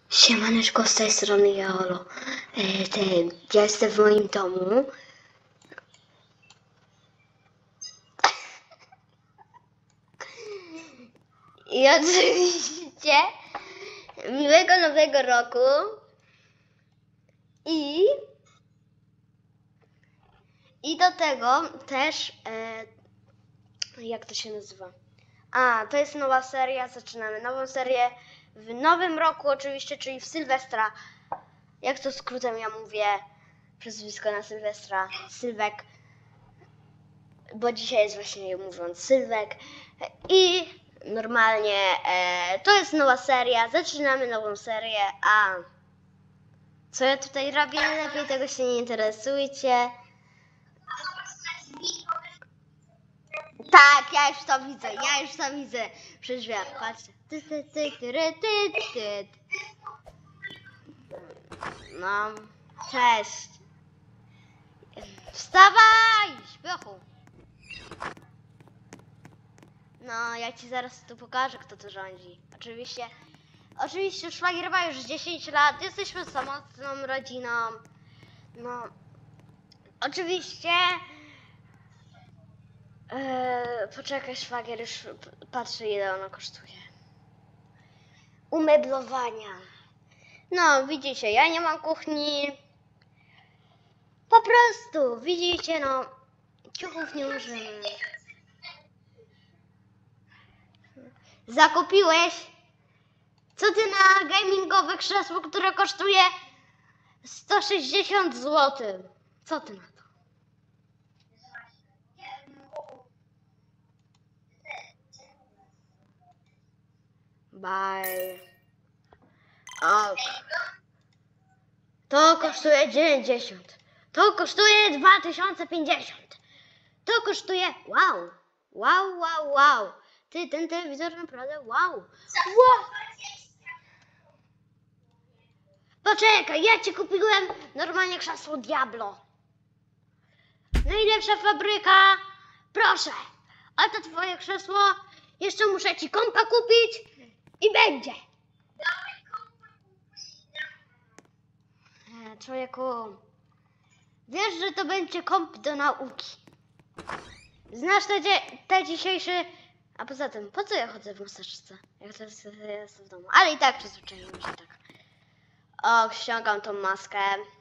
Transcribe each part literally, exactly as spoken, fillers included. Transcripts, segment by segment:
Siemaneczko, z tej strony Jolo. E, ten, ja jestem w moim domu. I oczywiście miłego nowego roku. I I do tego też e, jak to się nazywa? A, to jest nowa seria, zaczynamy nową serię w nowym roku oczywiście, czyli w Sylwestra. Jak to skrótem ja mówię, przezwisko na Sylwestra, Sylwek, bo dzisiaj jest właśnie mówiąc Sylwek. I normalnie e, to jest nowa seria, zaczynamy nową serię, a co ja tutaj robię, lepiej tego się nie interesujcie. Tak, ja już to widzę, ja już to widzę przez drzwiach, patrzcie. Ty, ty, ty, ty, ty, ty, ty. No, cześć. Wstawaj, śpiochu. No, ja ci zaraz tu pokażę, kto tu rządzi. Oczywiście, oczywiście szwagier ma już dziesięć lat, jesteśmy samotną rodziną. No, oczywiście... Eee, poczekaj, szwagier, już patrzę, ile ono kosztuje. Umeblowania. No, widzicie, ja nie mam kuchni. Po prostu, widzicie, no, ciuchów nie użymy. Zakupiłeś? Co ty na gamingowe krzesło, które kosztuje sto sześćdziesiąt złotych? Co ty na to? Bye. Ok. To kosztuje dziewięćdziesiąt. To kosztuje dwa tysiące pięćdziesiąt. To kosztuje... Wow. Wow, wow, wow. Ty, ten telewizor naprawdę wow. Wow. Poczekaj, ja ci kupiłem normalnie krzesło Diablo. Najlepsza fabryka. Proszę. A to twoje krzesło. Jeszcze muszę ci kompa kupić i będzie. E, człowieku, wiesz, że to będzie komp do nauki. Znasz te, te dzisiejszy... A poza tym, po co ja chodzę w maseczce? Jak to jest, jest w domu. Ale i tak przyzwyczaiłem się tak. O, ściągam tą maskę.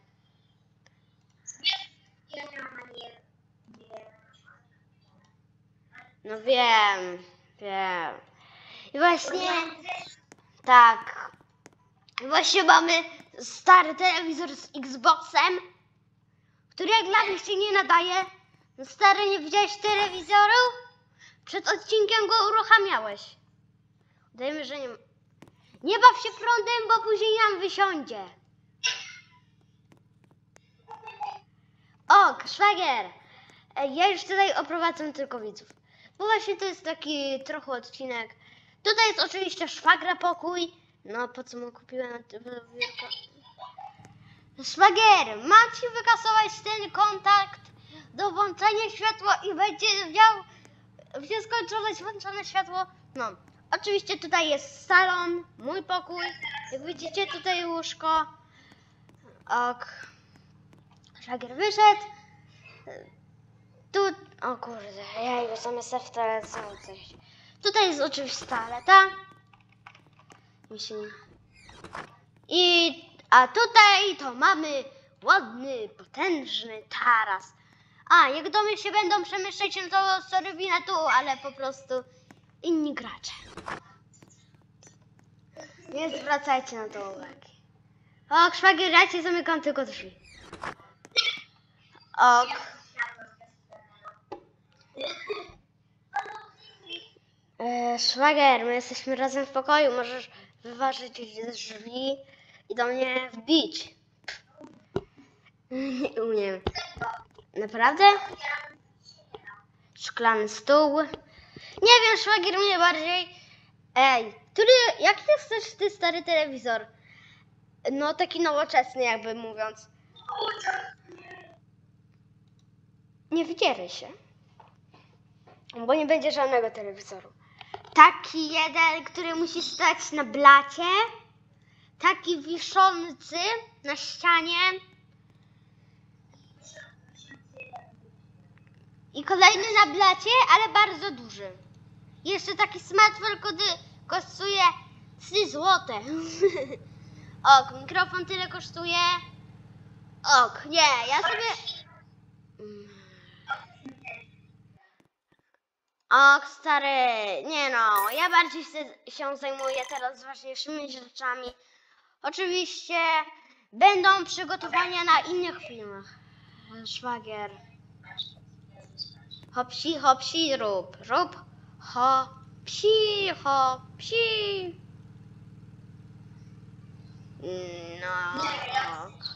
No wiem, wiem. I właśnie... Tak. I właśnie mamy stary telewizor z Xboxem, który jak dla mnie się nie nadaje. No stary, nie widziałeś telewizoru? Przed odcinkiem go uruchamiałeś. Dajmy, że nie... Nie baw się prądem, bo później nam wysiądzie. O, szwagier. Ja już tutaj oprowadzam tylko widzów. Bo właśnie to jest taki trochę odcinek. Tutaj jest oczywiście szwagra pokój. No, po co mu kupiłem wielko... Szwagier, mam ci wykasować ten kontakt do włączenia światła i będzie miał w nieskończoność włączone światło. No, oczywiście tutaj jest salon, mój pokój. Jak widzicie, tutaj łóżko. Ok. Szwagier wyszedł. Tu, o kurde, ja jego zamiast w toalecie coś. Tutaj jest oczywiście toaleta. I, a tutaj to mamy ładny, potężny taras. A, jak domy się będą przemieszczać, no to sorry wina tu, ale po prostu inni gracze. Nie zwracajcie na to uwagi. Ok, szwagier, ja ci zamykam tylko drzwi. Ok. E, szwagier, my jesteśmy razem w pokoju, możesz wyważyć drzwi i do mnie wbić. Nie umiem. Naprawdę? Szklany stół. Nie wiem, szwagier mnie bardziej. Ej, który, jaki chcesz ty stary telewizor? No taki nowoczesny, jakby mówiąc. Nie wydzieraj się. Bo nie będzie żadnego telewizoru. Taki jeden, który musi stać na blacie. taki wiszący na ścianie. I kolejny na blacie, ale bardzo duży. Jeszcze taki smartfon, który kosztuje trzy złote. Ok, mikrofon tyle kosztuje. Ok, nie, ja sobie... Ok, stary, nie no, ja bardziej się zajmuję teraz ważniejszymi rzeczami. Oczywiście będą przygotowania na innych filmach. Szwagier. Hopsi, hopsi, rób, rób, ho, psi, ho, psi. No, ok.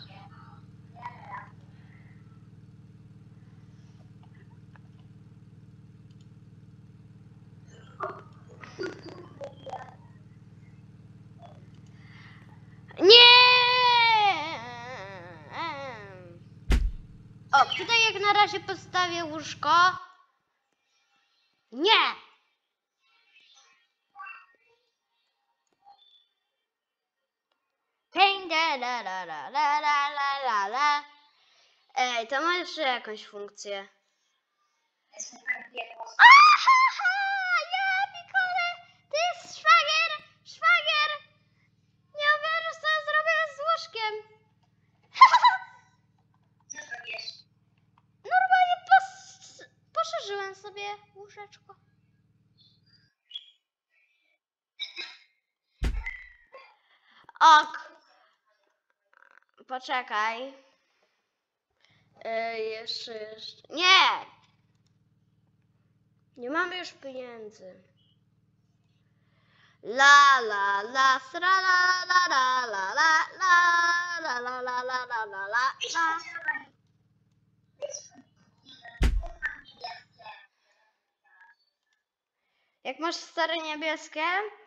Nie! O, tutaj jak na razie postawię łóżko. Nie! La la la la la la la la. Ej, to ma jeszcze jakąś funkcję. Ahaha! Ja pikole! To jest szwagier! Szwagier! Nie uwierzysz, co ja zrobię z łóżkiem. Co robisz? Normalnie pos poszerzyłem sobie łóżeczko. Ok. Poczekaj. Ej, jeszcze, jeszcze. Nie! Nie mamy już pieniędzy. La la la sra la la la la la la la la la la la la la. Jak masz stare niebieskie?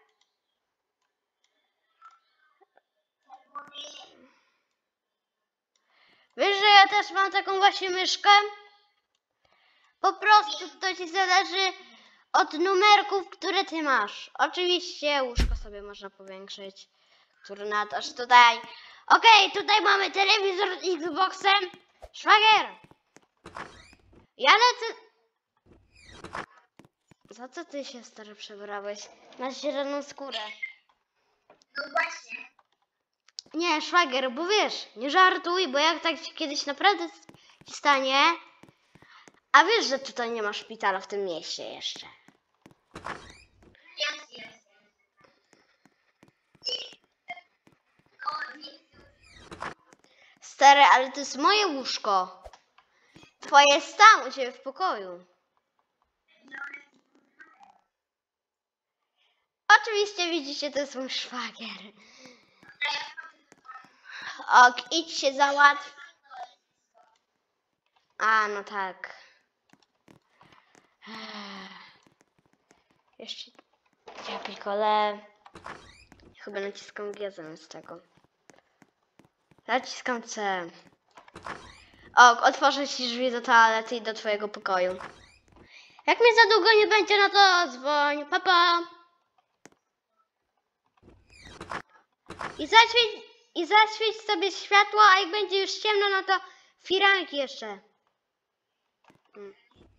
Wiesz, że ja też mam taką właśnie myszkę? Po prostu to ci zależy od numerków, które ty masz. Oczywiście łóżko sobie można powiększyć. Który nadasz tutaj. Okej, okay, tutaj mamy telewizor z Xboxem. Szwagier! Ja lecę... Za co ty się, stary, przebrałeś? Masz zieloną skórę. No właśnie. Nie, szwagier, bo wiesz, nie żartuj, bo jak tak kiedyś naprawdę ci stanie... A wiesz, że tutaj nie ma szpitala w tym mieście jeszcze. Jest, jest. Stary, ale to jest moje łóżko. Twoje jest tam u ciebie w pokoju. Oczywiście widzicie, to jest mój szwagier. Ok, idź się załatw. A, no tak. Jeszcze... Ja pikole. Chyba naciskam G zamiast tego. Naciskam C. Ok, otworzę ci drzwi do toalety i do twojego pokoju. Jak mnie za długo nie będzie, no to dzwoń. Pa, pa. I zaświeć, i zaświeć sobie światło, a jak będzie już ciemno, no to firanki jeszcze. Hmm.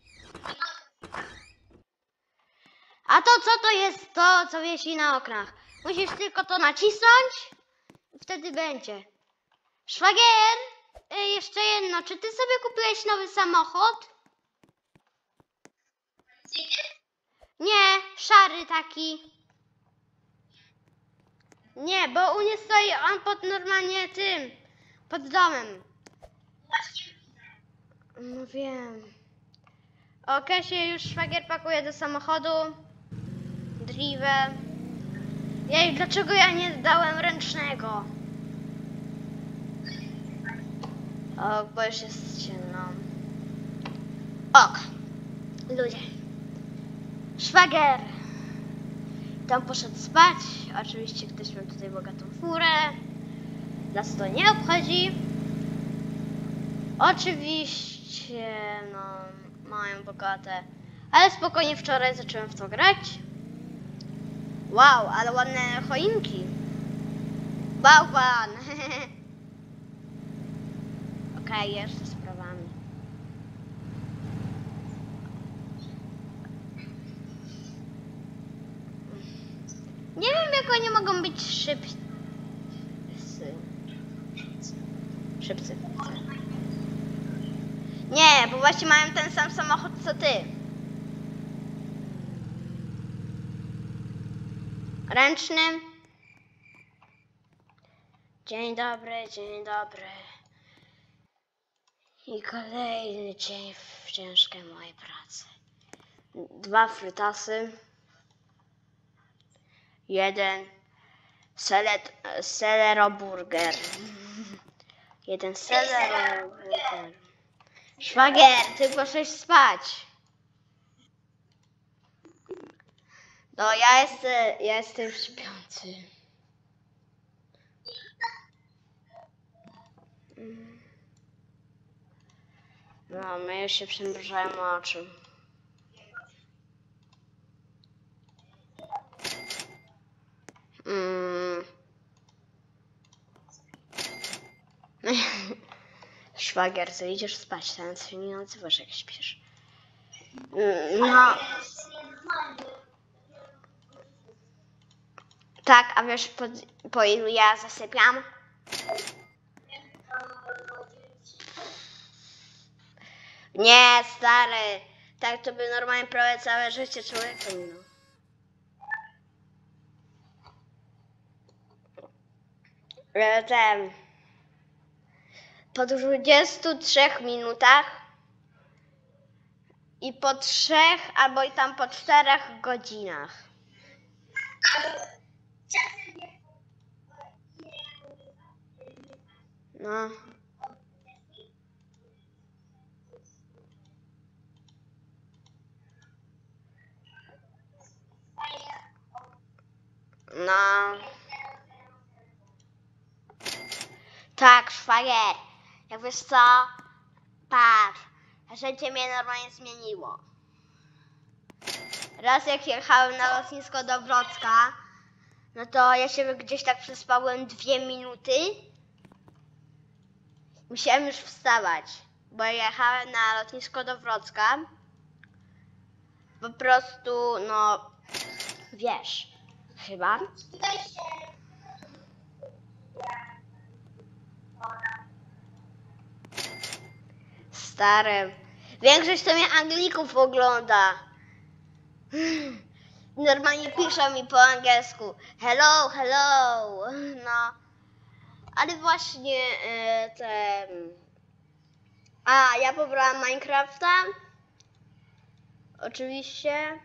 A to co to jest to, co wiesi na oknach? Musisz tylko to nacisnąć i wtedy będzie. Szwagier, y, jeszcze jedno. Czy ty sobie kupiłeś nowy samochód? Nie, szary taki. Nie, bo u mnie stoi on pod normalnie tym, pod domem. No wiem. Okej, się już szwagier pakuje do samochodu. Drive. Jej, dlaczego ja nie dałem ręcznego? Ok, bo już jest ciemno. Ok. Ludzie. Szwagier. Tam poszedł spać. Oczywiście ktoś miał tutaj bogatą furę. Nas to nie obchodzi. Oczywiście, no, mają bogate. Ale spokojnie, wczoraj zacząłem w to grać. Wow, ale ładne choinki. Bałwan! Okej, okay, jeszcze sprawami. Nie wiem, jak oni mogą być szybcy. Szybcy. Nie, bo właśnie mają ten sam samochód co ty. Ręczny. Dzień dobry, dzień dobry. I kolejny dzień w ciężkiej mojej pracy. Dwa frytasy. Jeden selet, seleroburger. Jeden seleroburger. Szwagier, ty poszłeś spać. No ja jestem, ja jestem śpiący. No, my już się przymrużają oczy. Mm. Szwagier, ty idziesz spać, teraz się nie odzywasz, jak śpisz. Mm, no. Tak, a wiesz po, po ilu ja zasypiam? Nie, stary. Tak to by normalnie prawie całe życie człowieka minął. Ale ten... Po dwudziestu trzech minutach i po trzech albo i tam po czterech godzinach. No. No. Tak, szwagier. Jak wiesz co? Patrz. Życie mnie normalnie zmieniło. Raz jak jechałem na lotnisko do Wrocka, no to ja się gdzieś tak przespałem dwie minuty. Musiałem już wstawać, bo jechałem na lotnisko do Wrocka. Po prostu, no, wiesz, chyba. Stary. Większość to mnie Anglików ogląda. Normalnie piszą mi po angielsku. Hello, hello. No. Ale właśnie e, te... A, ja pobrałam Minecrafta. Oczywiście.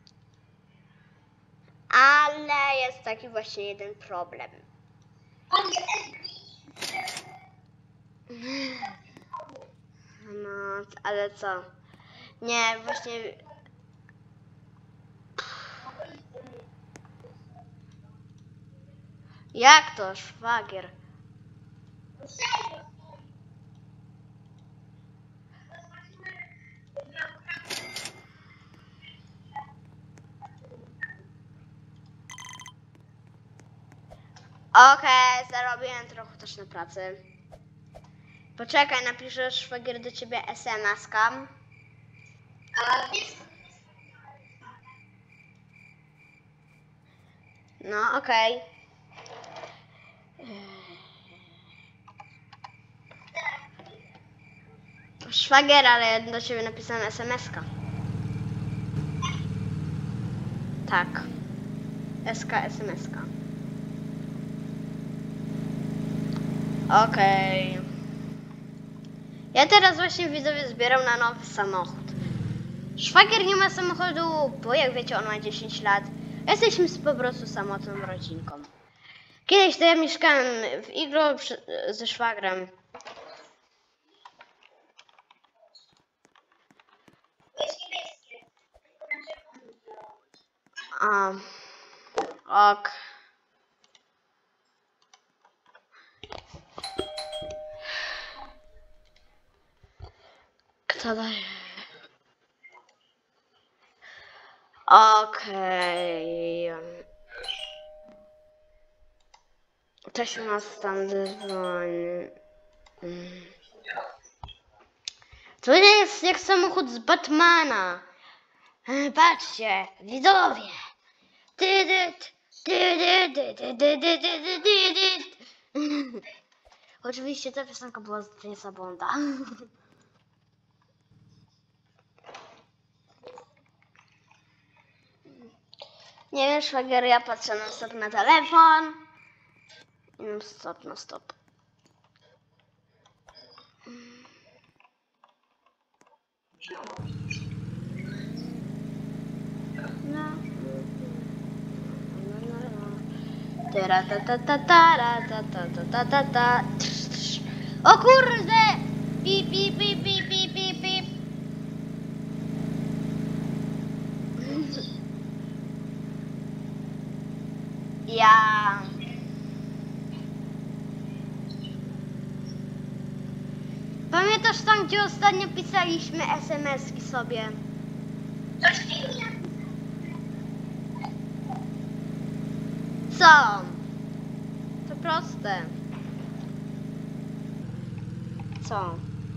Ale jest taki właśnie jeden problem. No, ale co? Nie, właśnie... Jak to, szwagier? Okej, okay, zarobiłem trochę też na pracy. Poczekaj, napiszę szwagier do ciebie es em es-ka. No, okej. Okay. Szwagier, ale do ciebie napisałem es em es-ka. Tak. es ka, es em es-ka. Okej. Okay. Ja teraz właśnie widzowie zbieram na nowy samochód. Szwagier nie ma samochodu, bo jak wiecie on ma dziesięć lat. Jesteśmy po prostu samotną rodzinką. Kiedyś to ja mieszkałem w iglu ze szwagrem. A, ok. Kto daje? Okej. Okay. Ktoś u nas tam dzwoni. Mm. To jest jak samochód z Batmana. E, Patrzcie, widzowie. Tydyt, tydyt, tydyt, tydyt, tydyt, tydyt. Oczywiście ta piosenka była z Jamesa Bonda. Nie wiem, szwagier, ja patrzę na stop na telefon. I mam stop na stop. No. Tera ta ta ta ta ta ta ta ta ta. O kurde! Pip pip pip pip pip pip pip. Ja. Pamiętasz tam, gdzie ostatnio pisaliśmy es em eski sobie? Coś mi nie. Co? To proste. Co?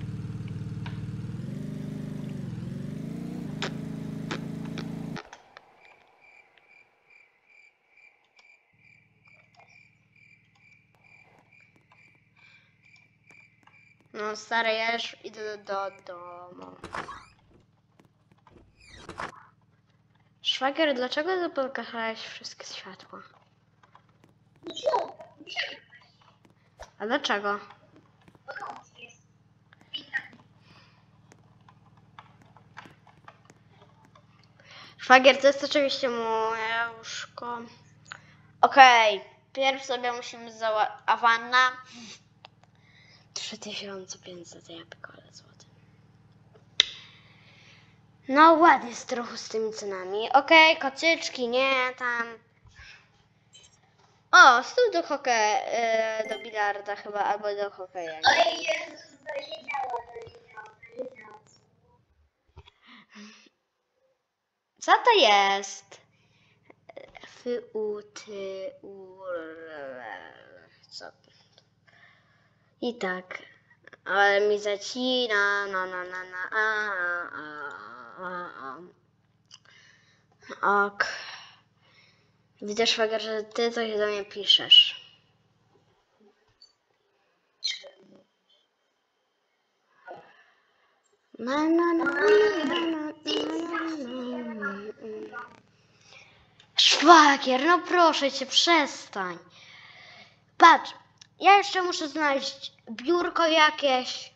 No stary, ja już idę do domu. Szwagier, dlaczego zapokachałeś wszystkie światła? Co? A dlaczego? Noc jest. Szwagier, to jest oczywiście moje łóżko. Okej, okay. Pierw sobie musimy załatwić. A wanna? trzy tysiące pięćset, ja pikole złoty. No ładnie jest trochę z tymi cenami. Okej, okay, kocyczki, nie, tam. O, stół do hokeja, yy, do bilarda chyba, albo do hokeja. Nie? Oj, Jezus, to się działo, to się działo, to się działo. Co to jest? F, U, T, U, co? I tak. Ale mi zacina, na, na, na, na, a, a, a, a. Ok. Widzę, szwagier, że ty coś do mnie piszesz. Na, na, na, na, na, na, na. Szwagier, no proszę cię, przestań. Patrz, ja jeszcze muszę znaleźć biurko jakieś.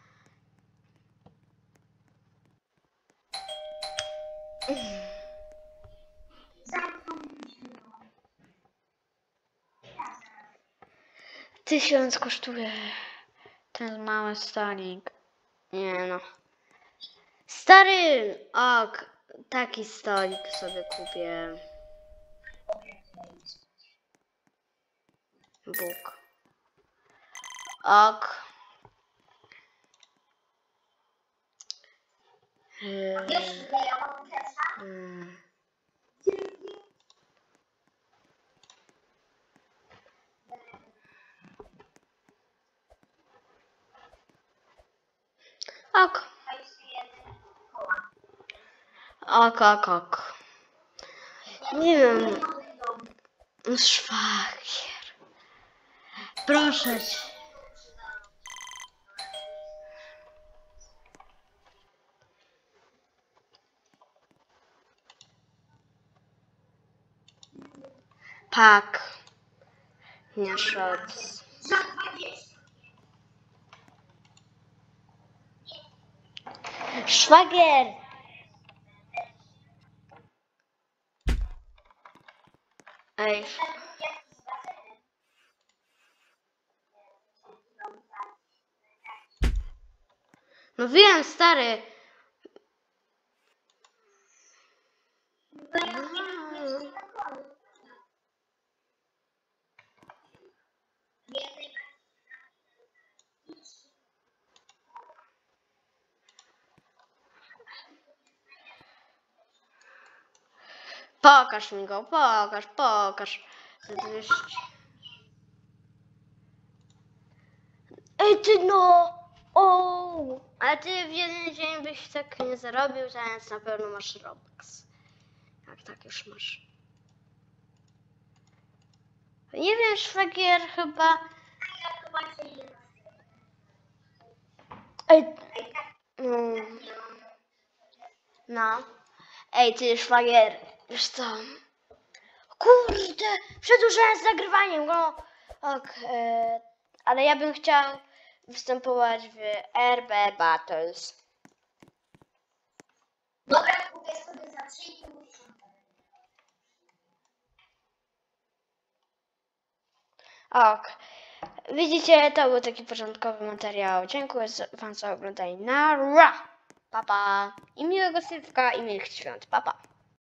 Tysiąc kosztuje ten mały stolik. Nie no. Stary, ok, taki stolik sobie kupię. Bóg. Ok. Hmm. Wiesz, że ja mam Tesla? Hmm. Ok. Ok, ok, ok. Nie wiem. Szwagier. Proszę cię. Pak. Nie shots. Za dwadzieścia. Szwagier. Ej. No wiem, stary. Pokaż mi go, pokaż, pokaż. Za dwieście. ty no! O! Ale ty w jeden dzień byś tak nie zarobił, więc na pewno masz Roblox. Jak tak już masz. Nie wiem, szwagier chyba... Ja chyba się nie Ej, mm, no. Ej, ty szwagier, wiesz co? Kurde, przedłużałem z nagrywaniem, no. Ok, e, ale ja bym chciał występować w R B Battles. Dobra, kupię sobie za trzy i pół tysiąca. Ok. Widzicie, to był taki początkowy materiał. Dziękuję wam za oglądanie. Nara! Pa, pa! I miłego sylwka i miłych świąt. Pa, pa!